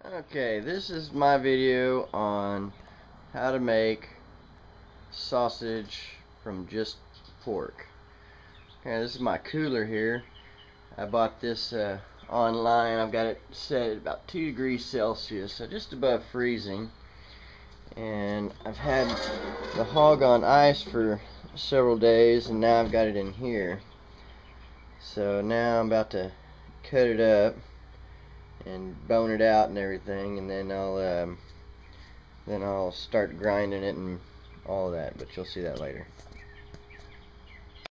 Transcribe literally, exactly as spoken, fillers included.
Okay, this is my video on how to make sausage from just pork. Okay, this is my cooler here. I bought this uh, online. I've got it set at about two degrees Celsius, so just above freezing. And I've had the hog on ice for several days, and now I've got it in here. So now I'm about to cut it up and bone it out and everything, and then I'll um, then I'll start grinding it and all that, but you'll see that later.